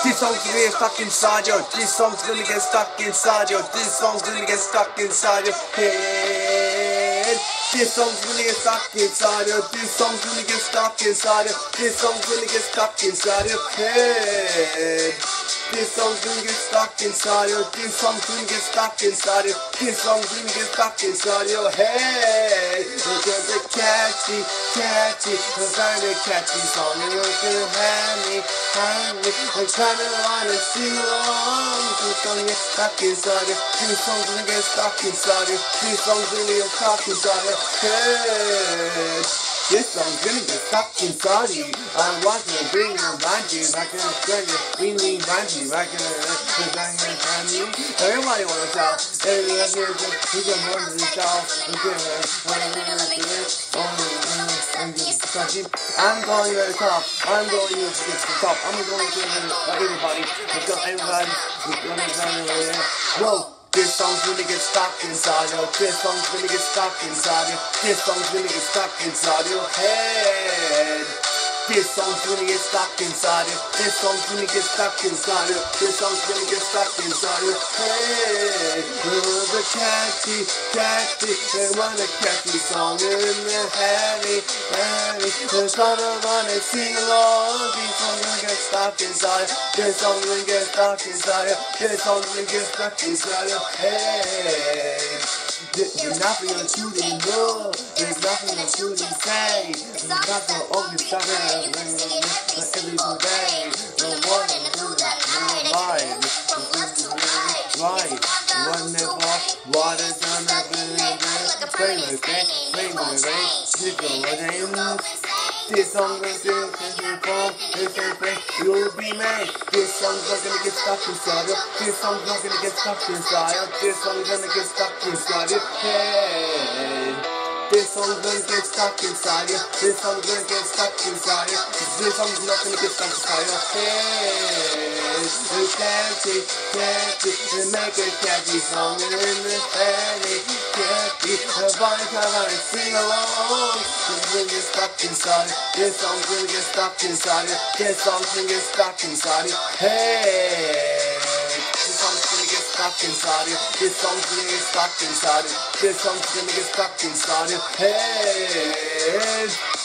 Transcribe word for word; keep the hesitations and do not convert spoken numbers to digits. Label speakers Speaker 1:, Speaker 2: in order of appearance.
Speaker 1: This song's gonna get stuck inside you. This song's gonna get stuck inside you. This song's gonna get stuck inside your head. This song's gonna get stuck inside you. This song's gonna get stuck inside you. This song's gonna get stuck inside your head. This song's gonna get stuck inside you. This song's gonna get stuck inside you. This song's gonna get stuck inside your head. It's gonna be catchy, catchy. It's gonna be a catchy song. And you're gonna have me, have me. I'm trying to run and sing along. This song's gonna get stuck inside you. This song's gonna get stuck inside you. This song's gonna get stuck inside your head. This song's gonna get stuck inside you. I want to bring it around you. I can bring it, bring it around you. I can bring it around you. Everybody wanna shout. Everybody else here, we can run to shout. I'm going to the top. I'm going to the top. I'm going to everybody. Let's go, everybody. We're gonna run away. Whoa. This song's gonna get stuck inside you. This song's gonna get stuck inside you. This song's gonna get stuck inside your head. This song's gonna get stuck inside you. This song's gonna get stuck inside you. This song's gonna get stuck inside your head. The catchy, catchy, they want a catchy song in the heady, heady. They're trying to run and sing along. This song's gonna get stuck inside you. This song's gonna get stuck inside you. This song's gonna get stuck inside your head. There's nothing on you to know. There's nothing on you to say. There's nothing on you to say. Every day, no one to do that. Right, right. One never, water's on the building. Bring my back, bring my back. Stick on my name. This song's gonna get from this thing you'll be made. This song's not gonna get stuck inside you. This song's not gonna get stuck inside you. This song's gonna get stuck inside your head. This song's gonna get stuck inside you. This song's gonna get stuck inside you. This song's not gonna get stuck inside your head. It's catchy, catchy, and make a catchy song in the heady, catchy. Everybody come out and sing along. This gonna get stuck inside you. This song's gonna get stuck inside you. This song's gonna get stuck inside your head. This song's gonna get stuck inside you. This song's gonna get stuck inside you. This song's gonna get stuck inside your head.